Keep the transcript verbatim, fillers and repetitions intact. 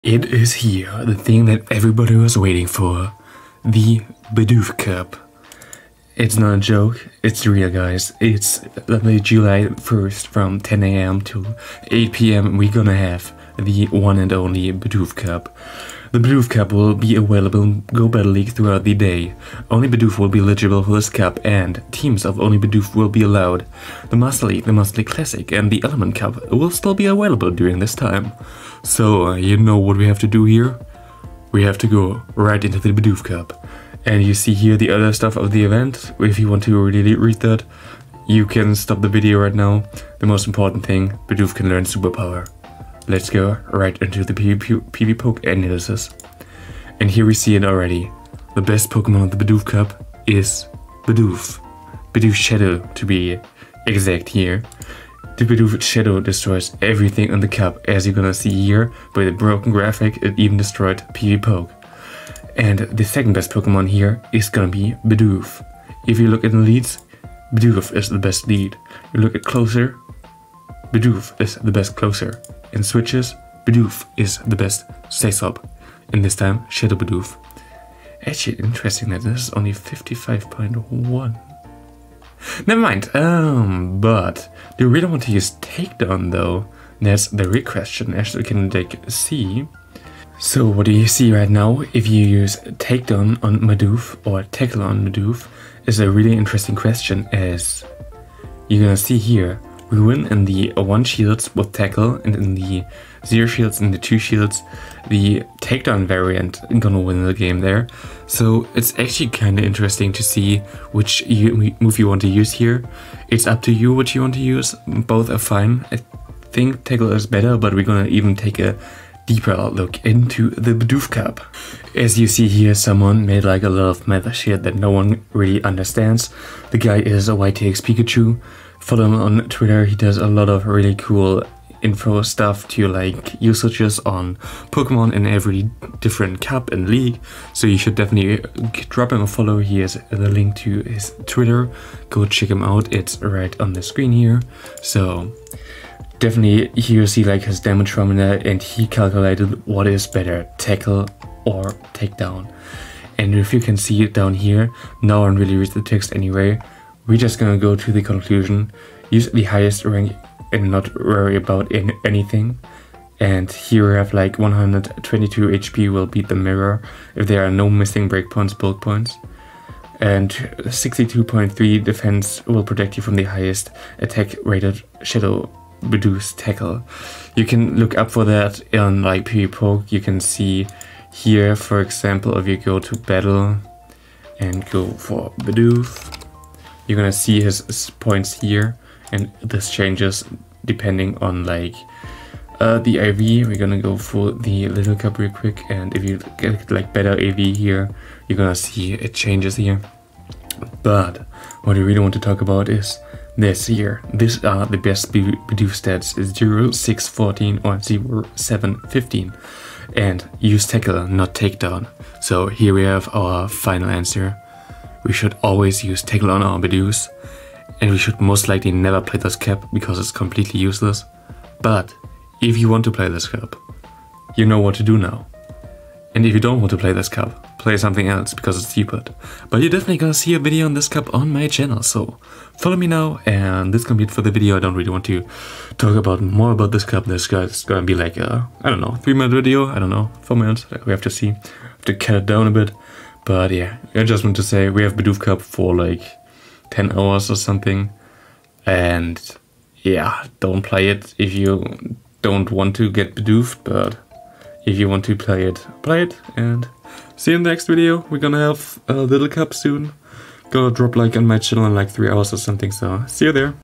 It is here, the thing that everybody was waiting for. The Bidoof Cup. It's not a joke, it's real, guys. It's the July first from ten A M to eight P M we're gonna have the one and only Bidoof Cup. The Bidoof Cup will be available in Go Battle League throughout the day. Only Bidoof will be eligible for this cup, and teams of only Bidoof will be allowed. The Master League, the Master League Classic, and the Element Cup will still be available during this time. So, uh, you know what we have to do here? We have to go right into the Bidoof Cup. And you see here the other stuff of the event. If you want to really read that, you can stop the video right now. The most important thing, Bidoof can learn Superpower. Let's go right into the PvPoke analysis. And here we see it already. The best Pokemon of the Bidoof Cup is Bidoof. Bidoof Shadow, to be exact here. The Bidoof Shadow destroys everything on the cup, as you're gonna see here. With a broken graphic, it even destroyed PvPoke. And the second best Pokemon here is gonna be Bidoof. If you look at the leads, Bidoof is the best lead. You look at closer, Bidoof is the best closer. In switches, Bidoof is the best Stay-Swap. And this time, Shadow Bidoof. Actually, interesting that this is only fifty-five point one. Never mind, um, but do you really want to use Takedown though? That's the real question, as you can like see. So what do you see right now? If you use Takedown on Bidoof or Tackle on Bidoof is a really interesting question, as you're gonna see here. We win in the one shields with Tackle, and in the zero shields and the two shields, the Takedown variant gonna win the game there. So it's actually kind of interesting to see which you, move you want to use here. It's up to you what you want to use. Both are fine. I think Tackle is better, but we're gonna even take a deeper look into the Bidoof Cup. As you see here, someone made like a lot of meta shit that no one really understands. The guy is a Y T X Pikachu. Follow him on Twitter, he does a lot of really cool info stuff to like usages on Pokemon in every different cup and league. So you should definitely drop him a follow. He has the link to his Twitter. Go check him out, it's right on the screen here. So definitely here you see like his damage formula, and he calculated what is better, Tackle or Takedown. And if you can see it down here, no one really reads the text anyway. We're just gonna go to the conclusion, use the highest rank and not worry about in anything. And here we have like one hundred twenty-two H P will beat the mirror if there are no missing breakpoints, bulk points. And sixty-two point three defense will protect you from the highest attack rated Shadow Bidoof Tackle. You can look up for that on like PvPoke. You can see here, for example, if you go to battle and go for Bidoof, you're gonna see his points here, and this changes depending on like uh, the I V. We're gonna go for the little cup real quick, and if you get like better A V here, you're gonna see it changes here. But what we really want to talk about is this here. These are the best Bidoof stats: zero, six, fourteen or zero, seven, fifteen. And use Tackle, not Takedown. So here we have our final answer. We should always use Tackle on our Bidoofs, and we should most likely never play this cup because it's completely useless. But if you want to play this cup, you know what to do now. And if you don't want to play this cup, play something else because it's stupid. But you're definitely gonna see a video on this cup on my channel, so follow me now. And this is gonna be it for the video. I don't really want to talk about more about this cup. This is gonna be like a, I don't know, three minute video. I don't know, four minutes. We have to see. Have to cut it down a bit. But yeah, I just want to say we have Bidoof Cup for like ten hours or something. And yeah, don't play it if you don't want to get Bidoofed, but if you want to play it, play it. And see you in the next video. We're gonna have a little cup soon. Gonna drop like on my channel in like three hours or something, so see you there.